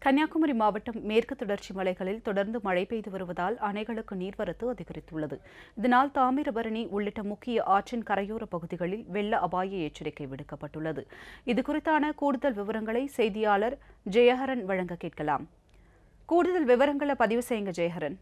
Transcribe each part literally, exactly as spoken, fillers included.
கன்னியாகுமரி மாவட்டம் மேற்கு தொடர்ச்சி மலைகளில் தொடர்ந்து மழை பெய்து வருவதால் அணைகளுக்கு நீர்வரத்து அதிகரித்துள்ளது. இதனால் தாமிரபரணி உள்ளிட்ட முக்கிய ஆற்றின் கரையோர பகுதிகளில் வெள்ள அபாய எச்சரிக்கை விடுக்கப்பட்டுள்ளது. இதுகுறித்தான கூடுதல் விவரங்களை செய்தியாளர் ஜெயஹரன் வழங்க கேட்கலாம். கூடுதல் விவரங்களை பதிவு செய்யுங்க ஜெயஹரன்.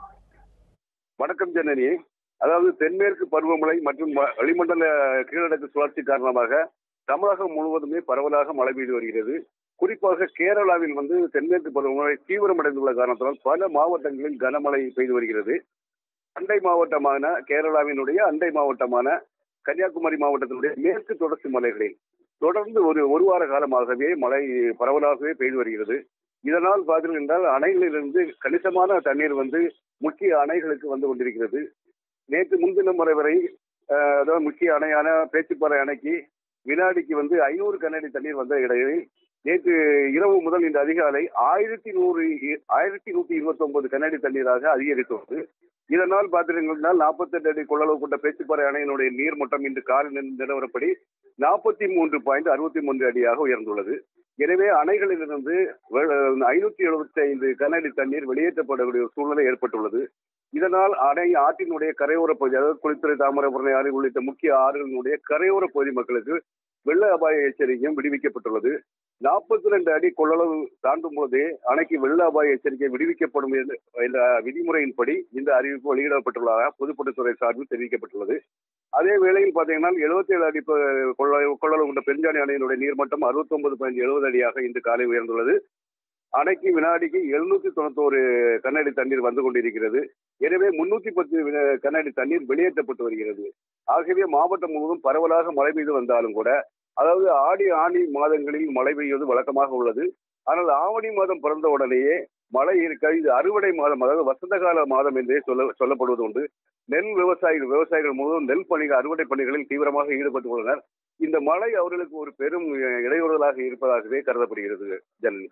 வணக்கம் ஜனனி. அதாவது தென்மேற்கு பருவமழை மற்றும் வளிமண்டல கீழடுக்கு சுழற்சி காரணமாக தமிழகம் முழுவதுமே பரவலாக மழை பெய்து வருகிறது. குறிப்பாக கேரளாவில் வந்து தென்மேற்கு பருவமழை தீவிரமடைந்துள்ள காரணத்தால் பல மாவட்டங்களில் கனமழை பெய்து வருகிறது. அண்டை மாவட்டமான கேரளாவினுடைய அண்டை மாவட்டமான கன்னியாகுமரி மாவட்டத்தினுடைய மேற்கு தொடர்ச்சி மலைகளில் தொடர்ந்து ஒரு ஒரு வார காலமாகவே மழை பரவலாகவே பெய்து வருகிறது. இதனால் பார்த்தீர்கள் என்றால் அணைகளிலிருந்து கணிசமான தண்ணீர் வந்து முக்கிய அணைகளுக்கு வந்து கொண்டிருக்கிறது. நேற்று முன்தினம் வரை வரை அதாவது முக்கிய அணையான பேச்சுப்பாறை அணைக்கு வினாடிக்கு வந்து ஐநூறு கனஅடி தண்ணீர் வந்த இடையில் நேற்று இரவு முதல் இந்த அதிகாலை ஆயிரத்தி நூறு ஆயிரத்தி நூத்தி இருபத்தி ஒன்பது கனஅடி தண்ணீராக அதிகரித்துள்ளது. இதனால் பார்த்தீங்கன்னா நாற்பத்தி எட்டு அடி கொள்ளளவு கொண்ட பேச்சுப்பாறை அணையினுடைய நீர்மட்டம் இன்று காலை நிலவரப்படி நாற்பத்தி மூன்று பாயிண்ட் அறுபத்தி மூன்று அடியாக உயர்ந்துள்ளது. எனவே அணைகளிலிருந்து ஐநூத்தி எழுபத்தி ஐந்து கனஅடி தண்ணீர் வெளியேற்றப்படக்கூடிய சூழ்நிலை ஏற்பட்டுள்ளது. இதனால் அணை ஆற்றினுடைய கரையோர பகுதி, அதாவது குளித்துறை, தாமிரபரணி ஆறு உள்ளிட்ட முக்கிய ஆறுகளினுடைய கரையோர பகுதி மக்களுக்கு வெள்ள அபாய எச்சரிக்கையும் விடுவிக்கப்பட்டுள்ளது. நாற்பத்தி ரெண்டு அடி கொள்ளளவு தாண்டும் போதே அணைக்கு வெள்ள அபாய எச்சரிக்கை விடுவிக்கப்படும் என்ற விதிமுறையின்படி இந்த அறிவிப்பு வெளியிடப்பட்டுள்ளதாக பொதுப்பணித்துறை சார்பில் தெரிவிக்கப்பட்டுள்ளது. அதே வேளையில் பார்த்தீங்கன்னா எழுபத்தி ஏழு அடி கொள்ளளவு கொண்ட பெருஞ்சாணி அணையினுடைய நீர்மட்டம் அறுபத்தி ஒன்பது பாயிண்ட் எழுபது அடியாக இன்று காலை உயர்ந்துள்ளது. அணைக்கு வினாடிக்கு எழுநூத்தி தொண்ணூத்தி ஒரு கனஅடி தண்ணீர் வந்து கொண்டிருக்கிறது. எனவே முன்னூத்தி பத்து கனஅடி தண்ணீர் வெளியேற்றப்பட்டு வருகிறது. ஆகவே மாவட்டம் முழுவதும் பரவலாக மழை பெய்து வந்தாலும் கூட, அதாவது ஆடி ஆணி மாதங்களில் மழை பெய்வது வழக்கமாக உள்ளது. ஆனால் ஆவணி மாதம் பிறந்த உடனேயே மழை இருக்க இது அறுவடை மாதம், அதாவது வசந்த கால மாதம் என்றே சொல்ல சொல்லப்படுவது உண்டு. நெல் விவசாயிகள் விவசாயிகள் முழுவதும் நெல் பணிகள் அறுவடை பணிகளில் தீவிரமாக ஈடுபட்டு உள்ளனர். இந்த மழை அவர்களுக்கு ஒரு பெரும் இடையூறுதலாக இருப்பதாகவே கருதப்படுகிறது. ஜனனி,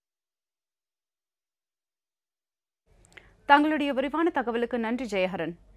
தங்களுடைய விரிவான தகவலுக்கு நன்றி ஜெயஹரன்.